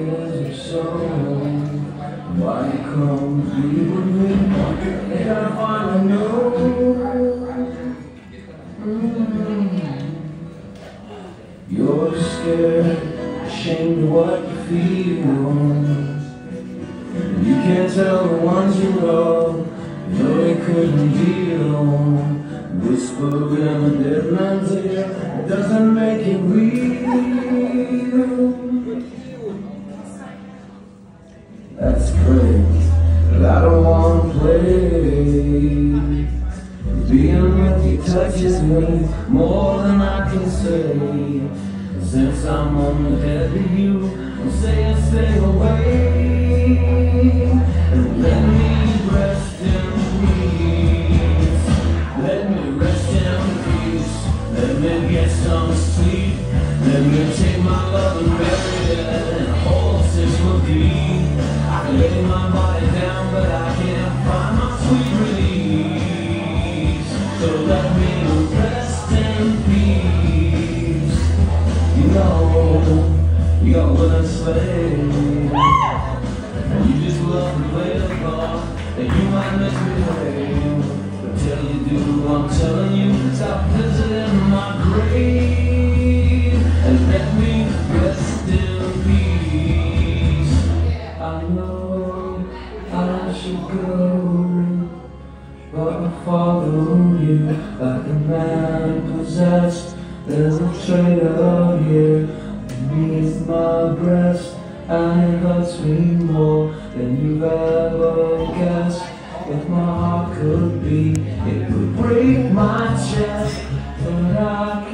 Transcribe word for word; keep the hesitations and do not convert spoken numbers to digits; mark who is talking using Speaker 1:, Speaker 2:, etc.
Speaker 1: years or so. Why you come be with me? And I finally know. Mm-hmm. You're scared, ashamed of what you feel. You can't tell the ones you love, you know they couldn't deal. Whisper in a dead man's ear, it doesn't make it real. That's great, but I don't want to play. Being with you touches me more than I can say. Since I'm on the head of you, I'm saying stay away. And let me rest in peace. Let me rest in peace. Let me get some sleep. Let me take my love and bury it in a hole six foot deep. I can lay my body down, but I can't find my sweet release. So let me rest in peace. You know, you're willing slave. You just love to play the part that you might misbehave. But till you do, I'm telling you, stop visiting my grave and let me rest in peace. I know I should go, but I follow you like a man possessed. There's a traitor here beneath my breast, and it hurts me more than you've ever guessed. If my heart could beat, it would break my chest, but I can't.